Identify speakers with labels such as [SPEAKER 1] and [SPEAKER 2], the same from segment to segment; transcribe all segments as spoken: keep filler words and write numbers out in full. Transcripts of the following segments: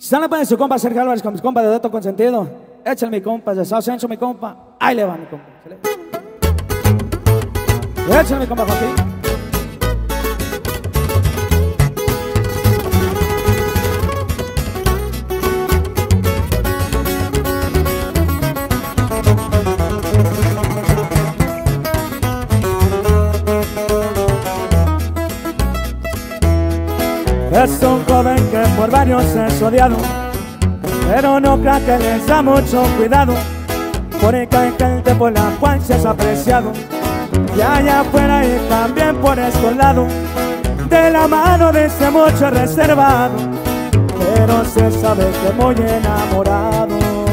[SPEAKER 1] Sale para su compa Sergio Álvarez con mis compas de Dueto Consentido. Échale mi compa de Sao Centro, mi compa. Ahí le va mi compa. Échale mi compa Joaquín. Es un joven que por varios es odiado, pero no crea que les da mucho cuidado, porque hay gente por la cual se es apreciado, y allá afuera y también por estos lados, de la mano de ese mucho reservado, pero se sabe que muy enamorado.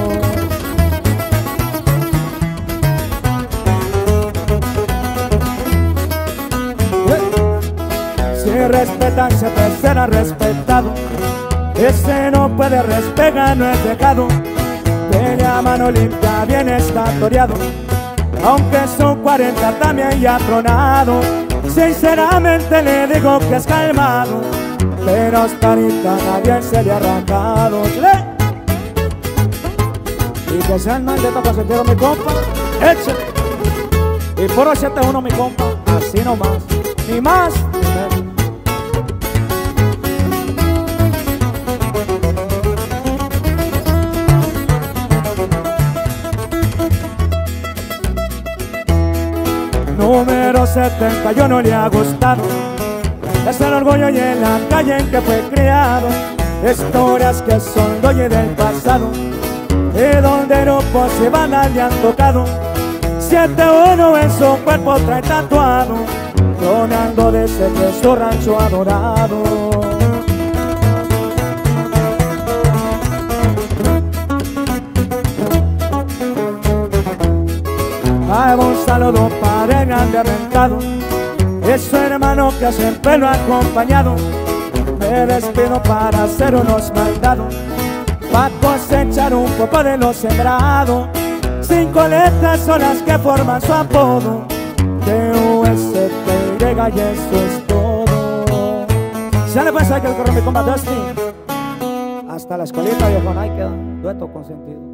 [SPEAKER 1] Si respetan siempre será respetado, ese no puede respetar, no es dejado, tiene a mano limpia, bien está toreado, aunque son cuarenta también ya tronado. Sinceramente le digo que es calmado, pero hasta ahorita nadie se le ha arrancado. Y que sea el mal de Dueto Consentido mi compa, échale. Y por ochenta y uno mi compa, así nomás, ni más ni menos. Número setenta y uno le ha gustado, es el orgullo y en la calle en que fue criado, historias que son doye del pasado, y donde grupos y bandas le han tocado. Siete uno en su cuerpo trae tatuado, troneando desde que su rancho adorado. Hago un saludo para el grande rentado, es su hermano que siempre lo ha acompañado. Me despido para hacer unos mandados, para cosechar un poco de lo sembrado. Cinco letras son las que forman su apodo, D U S T Y, y eso es todo. Ya le pasa que el corre mi compa Dusty. Hasta la escolita, viejo, ahí queda Dueto Consentido.